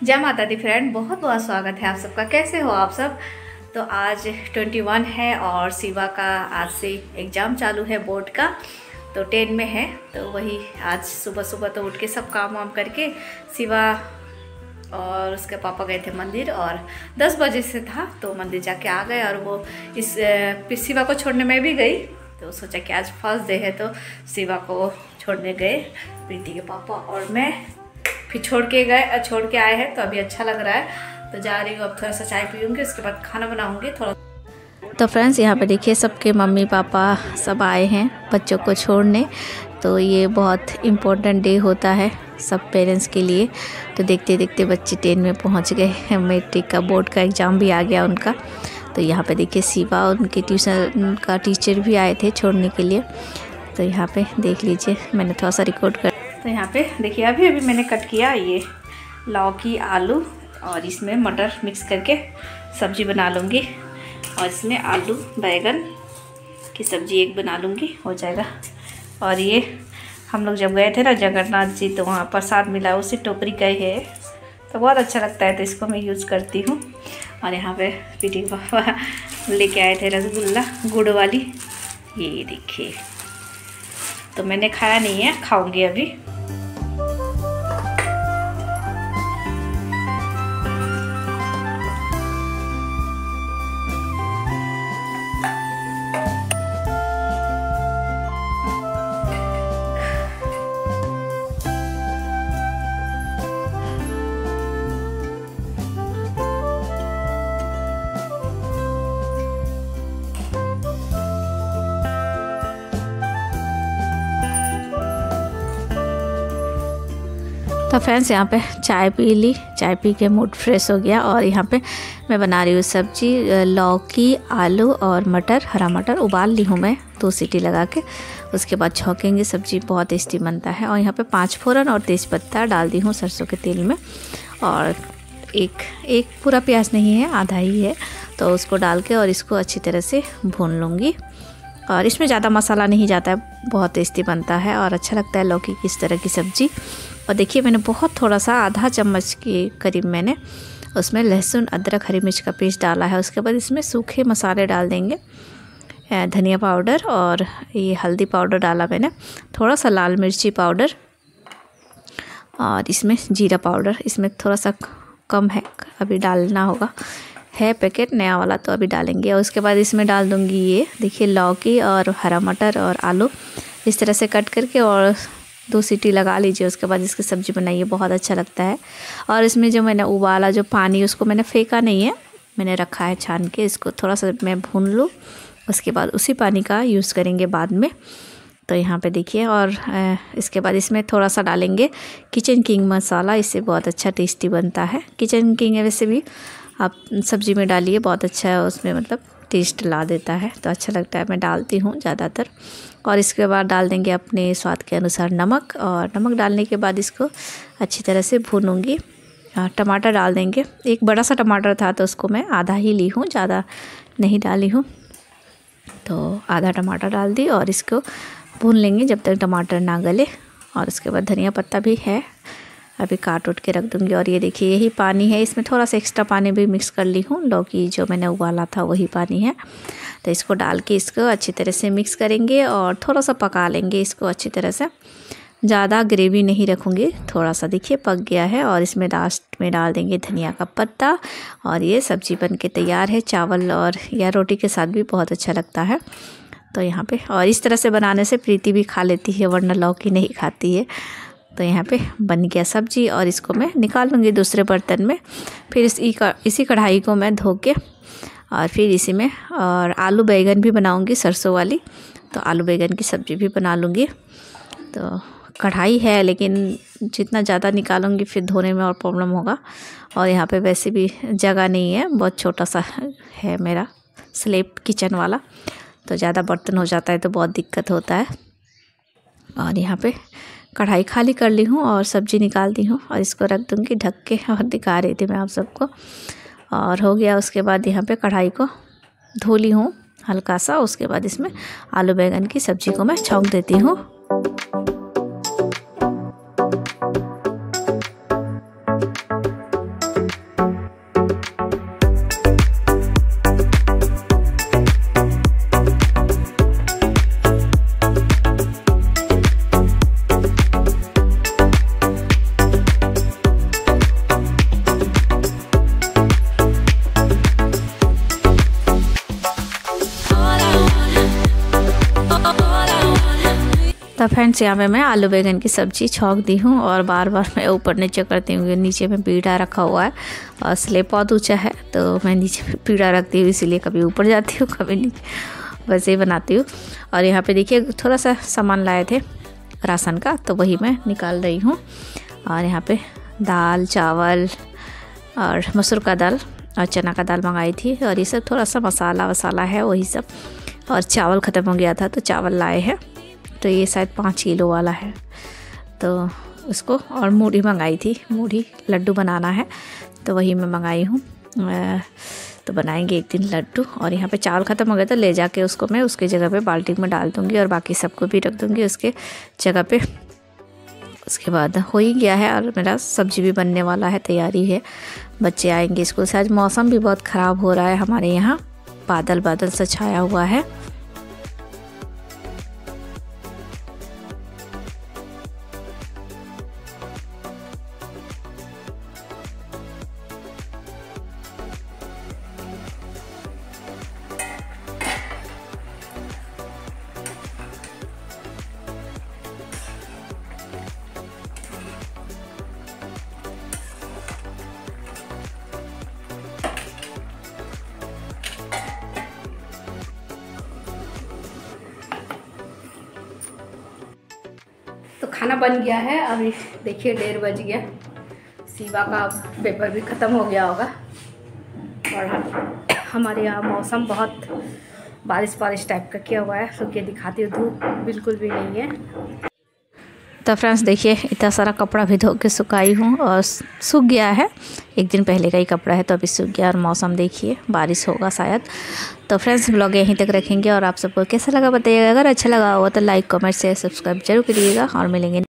जय माता दी फ्रेंड, बहुत बहुत स्वागत है आप सबका। कैसे हो आप सब। तो आज 21 है और शिवा का आज से एग्ज़ाम चालू है बोर्ड का। तो 10 में है, तो वही आज सुबह सुबह तो उठ के सब काम वाम करके शिवा और उसके पापा गए थे मंदिर, और 10 बजे से था तो मंदिर जाके आ गए। और वो इस शिवा को छोड़ने में भी गई, तो सोचा कि आज फर्स्ट डे है तो शिवा को छोड़ने गए प्रीति के पापा और मैं। फिर छोड़ के आए हैं, तो अभी अच्छा लग रहा है। तो जा रही हूँ, अब थोड़ा सा चाय पीऊँगी, उसके बाद खाना बनाऊँगी थोड़ा। तो फ्रेंड्स यहाँ पे देखिए सबके मम्मी पापा सब आए हैं बच्चों को छोड़ने। तो ये बहुत इम्पोर्टेंट डे होता है सब पेरेंट्स के लिए। तो देखते देखते बच्चे 10 में पहुँच गए। मैट्रिक का बोर्ड का एग्ज़ाम भी आ गया उनका। तो यहाँ पे देखिए शिवा उनके ट्यूशन का टीचर भी आए थे छोड़ने के लिए। तो यहाँ पे देख लीजिए, मैंने थोड़ा सा रिकॉर्ड कर। तो यहाँ पे देखिए अभी मैंने कट किया ये लौकी आलू, और इसमें मटर मिक्स करके सब्ज़ी बना लूँगी। और इसमें आलू बैगन की सब्ज़ी एक बना लूँगी, हो जाएगा। और ये हम लोग जब गए थे ना जगन्नाथ जी, तो वहाँ प्रसाद मिला, उसी टोकरी का ही है, तो बहुत अच्छा लगता है, तो इसको मैं यूज़ करती हूँ। और यहाँ पे पीटी पापा लेके आए थे रसगुल्ला गुड़ वाली, ये देखिए। तो मैंने खाया नहीं है, खाऊंगी अभी। तो फ्रेंड्स यहाँ पे चाय पी ली, चाय पी के मूड फ्रेश हो गया। और यहाँ पे मैं बना रही हूँ सब्जी, लौकी आलू और मटर, हरा मटर उबाल ली हूँ मैं 2 सीटी लगा के। उसके बाद छौंकेंगे, सब्जी बहुत टेस्टी बनता है। और यहाँ पे 5 फोरन और तेज़पत्ता डाल दी हूँ सरसों के तेल में। और एक पूरा प्याज नहीं है, आधा ही है, तो उसको डाल के और इसको अच्छी तरह से भून लूँगी। और इसमें ज़्यादा मसाला नहीं जाता है, बहुत टेस्टी बनता है और अच्छा लगता है लौकी की इस तरह की सब्ज़ी। और देखिए मैंने बहुत थोड़ा सा आधा चम्मच के करीब मैंने उसमें लहसुन अदरक हरी मिर्च का पेस्ट डाला है। उसके बाद इसमें सूखे मसाले डाल देंगे, धनिया पाउडर और ये हल्दी पाउडर डाला मैंने, थोड़ा सा लाल मिर्ची पाउडर, और इसमें जीरा पाउडर, इसमें थोड़ा सा कम है, अभी डालना होगा, है पैकेट नया वाला, तो अभी डालेंगे। और उसके बाद इसमें डाल दूँगी ये देखिए लौकी और हरा मटर और आलू इस तरह से कट करके, और 2 सीटी लगा लीजिए। उसके बाद इसकी सब्ज़ी बनाइए, बहुत अच्छा लगता है। और इसमें जो मैंने उबाला जो पानी, उसको मैंने फेंका नहीं है, मैंने रखा है छान के, इसको थोड़ा सा मैं भून लूँ, उसके बाद उसी पानी का यूज़ करेंगे बाद में। तो यहाँ पे देखिए, और इसके बाद इसमें थोड़ा सा डालेंगे किचन किंग मसाला, इससे बहुत अच्छा टेस्टी बनता है। किचन किंग वैसे भी आप सब्ज़ी में डालिए, बहुत अच्छा है, उसमें मतलब टेस्ट ला देता है, तो अच्छा लगता है, मैं डालती हूँ ज़्यादातर। और इसके बाद डाल देंगे अपने स्वाद के अनुसार नमक, और नमक डालने के बाद इसको अच्छी तरह से भूनूंगी। टमाटर डाल देंगे, एक बड़ा सा टमाटर था तो उसको मैं आधा ही ली हूँ, ज़्यादा नहीं डाली हूँ, तो आधा टमाटर डाल दी। और इसको भून लेंगे जब तक टमाटर ना गले। और उसके बाद धनिया पत्ता भी है, अभी काट उठ के रख दूँगी। और ये देखिए यही पानी है, इसमें थोड़ा सा एक्स्ट्रा पानी भी मिक्स कर ली हूँ, लौकी जो मैंने उबाला था वही पानी है। तो इसको डाल के इसको अच्छी तरह से मिक्स करेंगे और थोड़ा सा पका लेंगे इसको अच्छी तरह से, ज़्यादा ग्रेवी नहीं रखूँगी, थोड़ा सा देखिए पक गया है। और इसमें लास्ट में डाल देंगे धनिया का पत्ता, और ये सब्ज़ी बन के तैयार है। चावल और या रोटी के साथ भी बहुत अच्छा लगता है। तो यहाँ पे और इस तरह से बनाने से प्रीति भी खा लेती है, वरना लौकी नहीं खाती है। तो यहाँ पे बन गया सब्ज़ी, और इसको मैं निकाल लूँगी दूसरे बर्तन में। फिर इसी कढ़ाई को मैं धो के और फिर इसी में और आलू बैगन भी बनाऊँगी सरसों वाली, तो आलू बैगन की सब्ज़ी भी बना लूँगी। तो कढ़ाई है, लेकिन जितना ज़्यादा निकालूँगी फिर धोने में और प्रॉब्लम होगा। और यहाँ पे वैसे भी जगह नहीं है, बहुत छोटा सा है मेरा स्लैब किचन वाला, तो ज़्यादा बर्तन हो जाता है तो बहुत दिक्कत होता है। और यहाँ पे कढ़ाई खाली कर ली हूँ और सब्ज़ी निकाल दी हूँ, और इसको रख दूँगी ढक के, और दिखा रही थी मैं आप सबको। और हो गया, उसके बाद यहाँ पे कढ़ाई को धो ली हूँ हल्का सा। उसके बाद इसमें आलू बैगन की सब्ज़ी को मैं छौंक देती हूँ। तो फ्रेंड्स यहाँ पे मैं आलू बैंगन की सब्ज़ी छौंक दी हूँ और बार बार मैं ऊपर नीचे करती हूँ। नीचे में पीढ़ा रखा हुआ है और स्लेब बहुत ऊंचा है तो मैं नीचे पीढ़ा रखती हूँ, इसीलिए कभी ऊपर जाती हूँ कभी नीचे, वैसे ही बनाती हूँ। और यहाँ पे देखिए थोड़ा सा सामान लाए थे राशन का, तो वही मैं निकाल रही हूँ। और यहाँ पे दाल चावल और मसूर का दाल और चना का दाल मंगाई थी, और ये सब थोड़ा सा मसाला वसाला है वही सब। और चावल ख़त्म हो गया था तो चावल लाए हैं, तो ये शायद 5 किलो वाला है, तो उसको। और मूढ़ी मंगाई थी, मूढ़ी लड्डू बनाना है तो वही मैं मंगाई हूँ, तो बनाएंगे एक दिन लड्डू। और यहाँ पे चावल ख़त्म हो गया तो ले जाके उसको मैं उसके जगह पे बाल्टी में डाल दूँगी और बाकी सबको भी रख दूँगी उसके जगह पे। उसके बाद हो ही गया है और मेरा सब्ज़ी भी बनने वाला है, तैयारी है। बच्चे आएंगे स्कूल से। आज मौसम भी बहुत ख़राब हो रहा है हमारे यहाँ, बादल बादल सा छाया हुआ है। तो खाना बन गया है, अभी देखिए 1:30 बज गया। शिवा का पेपर भी ख़त्म हो गया होगा। और हमारे यहाँ मौसम बहुत बारिश बारिश टाइप का किया हुआ है। रुकिए दिखाती हूँ, धूप बिल्कुल भी नहीं है। तो फ्रेंड्स देखिए इतना सारा कपड़ा भी धो के सुखाई हूँ और सूख गया है। एक दिन पहले का ही कपड़ा है तो अभी सूख गया। और मौसम देखिए बारिश होगा शायद। तो फ्रेंड्स ब्लॉग यहीं तक रखेंगे और आप सबको कैसा लगा बताइएगा। अगर अच्छा लगा हो तो लाइक कमेंट शेयर सब्सक्राइब जरूर करिएगा और मिलेंगे